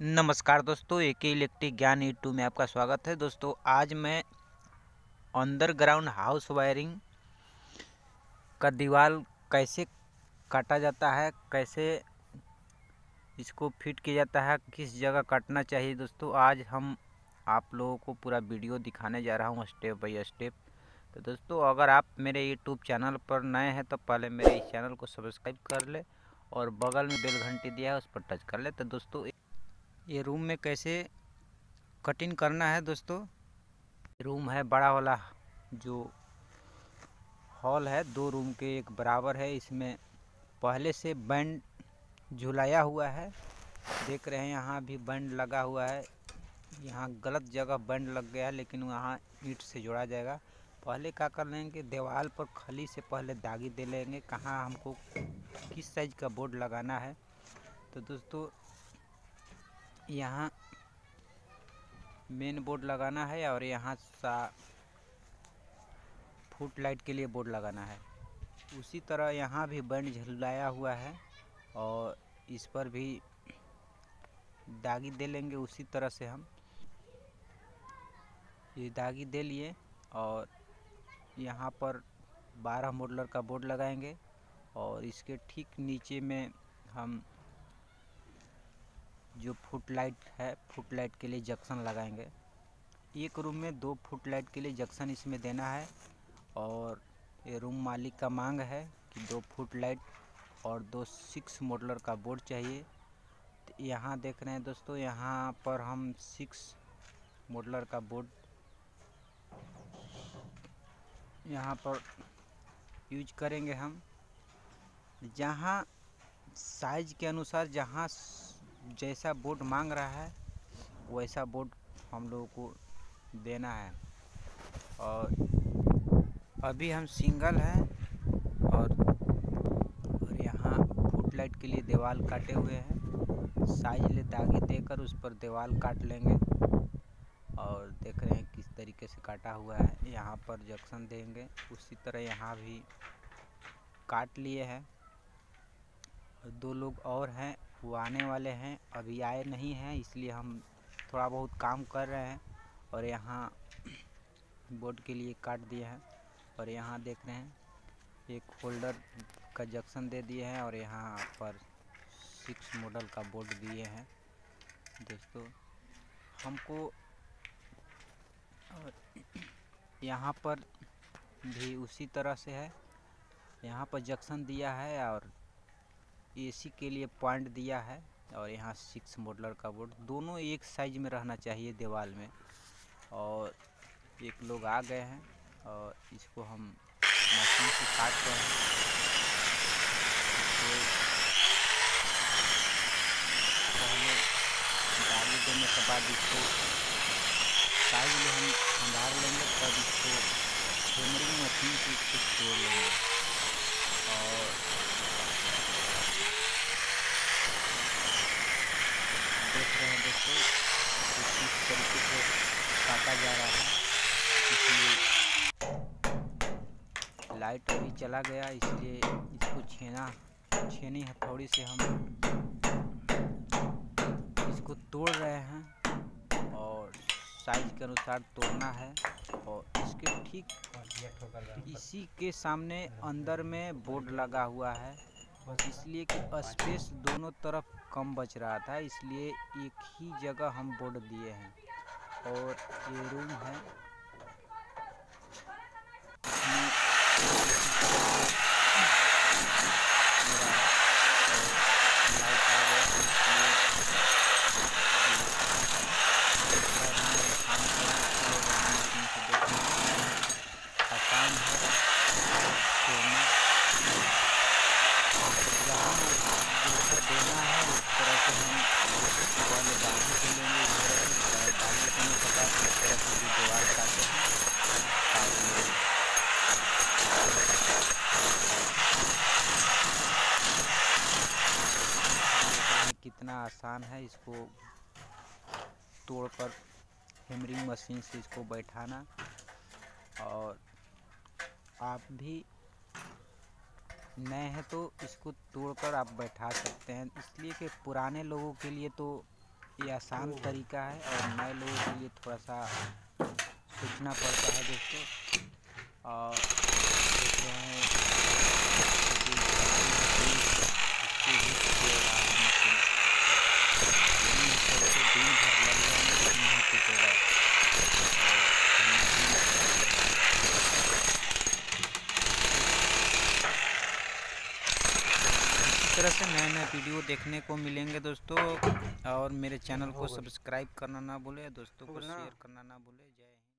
नमस्कार दोस्तों, एके इलेक्ट्रिक ज्ञान यूट्यूब में आपका स्वागत है। दोस्तों आज मैं अंडरग्राउंड हाउस वायरिंग का दीवार कैसे काटा जाता है, कैसे इसको फिट किया जाता है, किस जगह काटना चाहिए। दोस्तों आज हम आप लोगों को पूरा वीडियो दिखाने जा रहा हूँ स्टेप बाय स्टेप। तो दोस्तों अगर आप मेरे यूट्यूब चैनल पर नए हैं तो पहले मेरे इस चैनल को सब्सक्राइब कर ले और बगल में बेल घंटी दिया है उस पर टच कर ले। तो दोस्तों ये रूम में कैसे कटिंग करना है। दोस्तों रूम है बड़ा वाला, जो हॉल है 2 रूम के एक बराबर है। इसमें पहले से बैंड झुलाया हुआ है, देख रहे हैं यहाँ भी बैंड लगा हुआ है। यहाँ गलत जगह बैंड लग गया है लेकिन वहाँ ईंट से जोड़ा जाएगा। पहले क्या कर लेंगे, दीवार पर खली से पहले दागी दे लेंगे कहाँ हमको किस साइज का बोर्ड लगाना है। तो दोस्तों यहाँ मेन बोर्ड लगाना है और यहाँ फुट लाइट के लिए बोर्ड लगाना है। उसी तरह यहाँ भी बैंड झुलाया हुआ है और इस पर भी दागी दे लेंगे। उसी तरह से हम ये दागी दे लिए और यहाँ पर 12 मॉडलर का बोर्ड लगाएंगे और इसके ठीक नीचे में हम जो फुट लाइट है, फुट लाइट के लिए जंक्शन लगाएंगे। एक रूम में 2 फुट लाइट के लिए जंक्शन इसमें देना है और ये रूम मालिक का मांग है कि 2 फुट लाइट और 2 6 मॉडलर का बोर्ड चाहिए। तो यहाँ देख रहे हैं दोस्तों, यहाँ पर हम 6 मॉडलर का बोर्ड यहाँ पर यूज करेंगे। हम जहाँ साइज के अनुसार जहाँ जैसा बोर्ड मांग रहा है वैसा बोर्ड हम लोगों को देना है। और अभी हम सिंगल हैं और यहाँ फुट लाइट के लिए दीवार काटे हुए हैं। साइज ले दागे देकर उस पर दीवार काट लेंगे और देख रहे हैं किस तरीके से काटा हुआ है। यहाँ पर जंक्शन देंगे, उसी तरह यहाँ भी काट लिए हैं। 2 लोग और हैं, वो आने वाले हैं, अभी आए नहीं हैं, इसलिए हम थोड़ा बहुत काम कर रहे हैं। और यहाँ बोर्ड के लिए काट दिए हैं और यहाँ देख रहे हैं एक होल्डर का जंक्शन दे दिए हैं और यहाँ पर 6 मॉडल का बोर्ड दिए हैं। दोस्तों हमको और यहाँ पर भी उसी तरह से है, यहाँ पर जंक्शन दिया है और एसी के लिए पॉइंट दिया है और यहाँ 6 मॉडलर का बोर्ड। दोनों एक साइज में रहना चाहिए दीवार में। और एक लोग आ गए हैं और इसको हम मशीन से काट रहे हैं। पहले दागी देने के बाद इसको साइज में हम संभाल लेंगे, तब इसको हैमरिंग मशीन से इसको तोड़ लेंगे। और देख रहे हैं दोस्तों किस तरीके से काटा जा रहा है। इसलिए लाइट अभी चला गया, इसलिए इसको छेनी हथौड़ी से हम इसको तोड़ रहे हैं और साइज के अनुसार तोड़ना है। और इसके ठीक इसी के सामने अंदर में बोर्ड लगा हुआ है, इसलिए कि स्पेस दोनों तरफ कम बच रहा था, इसलिए एक ही जगह हम बोर्ड दिए हैं। और ये रूम है, आसान है तोड़ना। जहाँ जैसा देना है उस तरह से हम पहले दागी से लेंगे। इस तरह से दागी से नहीं पता किस तरह से भी दीवार काटे हैं काट लेंगे। कितना आसान है इसको तोड़कर हैमरिंग मशीन से इसको बैठाना। और आप भी नए हैं तो इसको तोड़कर आप बैठा सकते हैं, इसलिए कि पुराने लोगों के लिए तो ये आसान तरीका है और नए लोगों के लिए थोड़ा सा सोचना पड़ता है दोस्तों। और देख रहे हैं दिन भर लग जाएंगे नहीं टूटेगा। इस तरह से नए नए वीडियो देखने को मिलेंगे दोस्तों। और मेरे चैनल को सब्सक्राइब करना ना भूलें, दोस्तों को शेयर करना ना भूलें। जय हिंद।